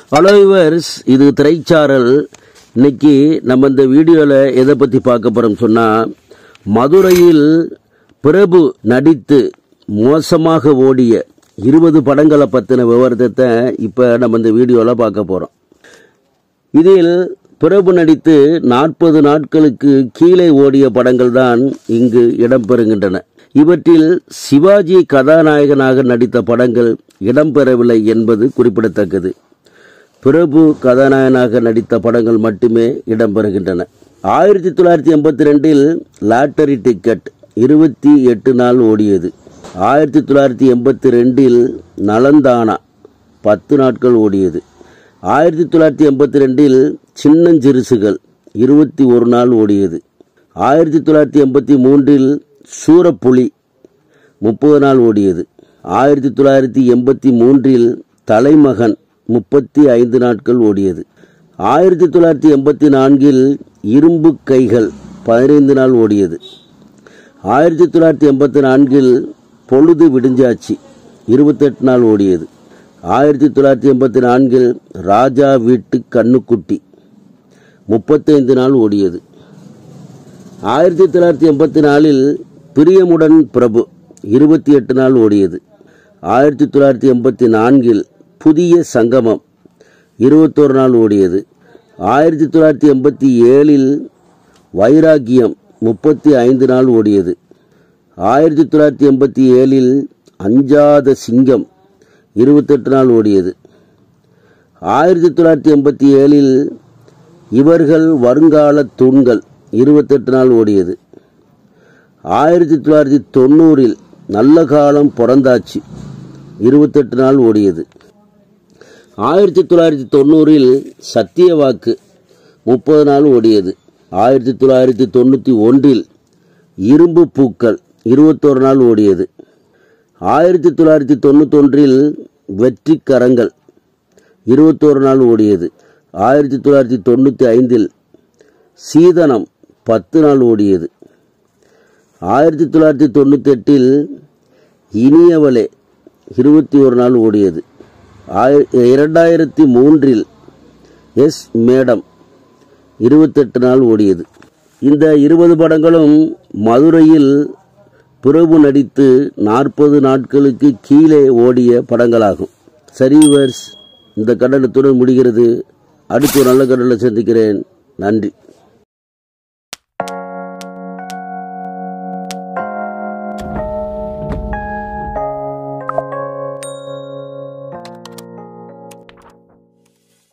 Hello viewers, இது திரைச்சாரல். இன்னைக்கு நம்ம இந்த வீடியோவில் எதை பற்றி பார்க்க போகிறோம் சொன்னால், மதுரையில் பிரபு நடித்து மோசமாக ஓடிய 20 படங்களை பற்றின விவரத்தை இப்போ நம்ம இந்த வீடியோவில் பார்க்க போகிறோம். இதில் பிரபு நடித்து 40 நாட்களுக்கு கீழே ஓடிய படங்கள் தான் இங்கு இடம்பெறுகின்றன. இவற்றில் சிவாஜி கதாநாயகனாக நடித்த படங்கள் இடம்பெறவில்லை என்பது குறிப்பிடத்தக்கது. பிரபு கதாநாயகனாக நடித்த படங்கள் மட்டுமே இடம்பெறுகின்றன. 1982இல் லாட்டரி டிக்கெட் 28 நாள் ஓடியது. 1982இல் நலந்தானா 10 நாட்கள் ஓடியது. 1982இல் சின்னஞ்சிறுசுகள் 21 நாள் ஓடியது. 1983இல் சூரப்புலி 30 நாள் ஓடியது. 1983இல் தலைமகன் 35 நாட்கள் ஓடியது. 1984இல் இரும்பு கைகள் 15 நாள் ஓடியது. 1984இல் பொழுது விடிஞ்சாச்சு 28 நாள் ஓடியது. 1984இல் ராஜா வீட்டு கண்ணுக்குட்டி 35 நாள் ஓடியது. 1984இல் பிரியமுடன் பிரபு 28 நாள் ஓடியது. 1984இல் புதிய சங்கமம் 21 நாள் ஓடியது. 1987இல் வைராகியம் 35 நாள் ஓடியது. 1987இல் அஞ்சாத சிங்கம் 28 நாள் ஓடியது. 1987இல் இவர்கள் வருங்கால தூண்கள் 28 நாள் ஓடியது. 1990இல் நல்ல காலம் பிறந்தாச்சு 28 நாள் ஓடியது. 1990இல் சத்தியவாக்கு 30 நாள் ஓடியது. 1991இல் இரும்பு பூக்கள் 21 நாள் ஓடியது. 1991இல் வெற்றி கரங்கள் 21 நாள் ஓடியது. 1995இல் சீதனம் 10 நாள் ஓடியது. 1998இல் இனியவளே 21 நாள் ஓடியது. 2003இல் எஸ் மேடம் 28 நாள் ஓடியது. இந்த 20 படங்களும் மதுரையில் பிரபு நடித்து 40 நாட்களுக்கு கீழே ஓடிய படங்களாகும். சரி வியூவர்ஸ், இந்த கண்டனத்துடன் முடிகிறது. அடுத்து ஒரு நல்ல கண்டனை சந்திக்கிறேன். நன்றி.